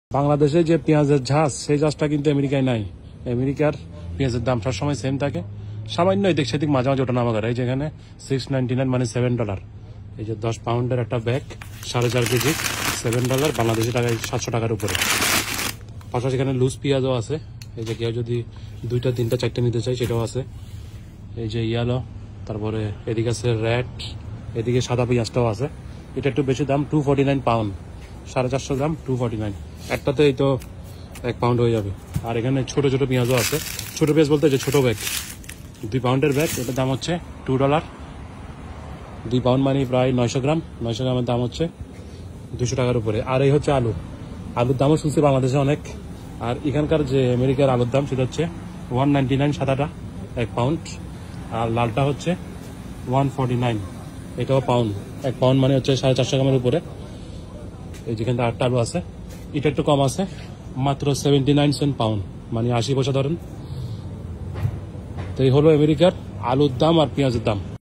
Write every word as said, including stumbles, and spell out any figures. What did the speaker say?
বাংলাদেশে যে পেঁয়াজের ঝাঁজ সেই ঝাঁজটা কিন্তু আমেরিকায় নাই। আমেরিকার পেঁয়াজের দাম সবসময় সেম থাকে, সামান্য এদিক সেদিক মাঝে মাঝে ওটা নামা করে। এই যেখানে সিক্স নাইনটি নাইন মানে সেভেন ডলার। এই যে দশ পাউন্ডের একটা ব্যাগ, সাড়ে চার কেজি, সেভেন ডলার, বাংলাদেশি টাকায় সাতশো টাকার উপরে। পাশাপাশি এখানে লুজ পেঁয়াজও আছে। এই যে কেউ যদি দুইটা তিনটা চারটে নিতে চাই সেটাও আছে। এই যে ইয়ালো, তারপরে এদিকে আছে রেড, এদিকে সাদা পেঁয়াজটাও আছে। এটা একটু বেশি দাম, টু ফর্টি নাইন পাউন্ড, সাড়ে চারশো গ্রাম, টু ফর্টি নাইন। একটাতে এই তো এক পাউন্ড হয়ে যাবে। আর এখানে ছোট ছোট পেঁয়াজও আছে। ছোট পেঁয়াজ বলতে যে ছোট ব্যাগ, দুই পাউন্ডের ব্যাগ, এটার দাম হচ্ছে টু ডলার। দুই পাউন্ড মানে প্রায় নয়শো গ্রাম, নয়শো গ্রামের দাম হচ্ছে দুশো টাকার উপরে। আর এই হচ্ছে আলু, আলুর দামও শুনছি বাংলাদেশে অনেক। আর এখানকার যে আমেরিকার আলুর দাম সেটা হচ্ছে ওয়ান নাইনটি নাইন সাদাটা এক পাউন্ড, আর লালটা হচ্ছে ওয়ান ফর্টি নাইন, এটাও পাউন্ড। এক পাউন্ড মানে হচ্ছে সাড়ে চারশো গ্রামের উপরে। এই যেখানে আটটা আলু আছে, এটা একটু কম আছে, মাত্র সেভেন্টি নাইন সেন্ট পাউন্ড, মানে আশি পয়সা ধরেন। তো এই হলো আমেরিকার আলুর দাম আর পেঁয়াজের দাম।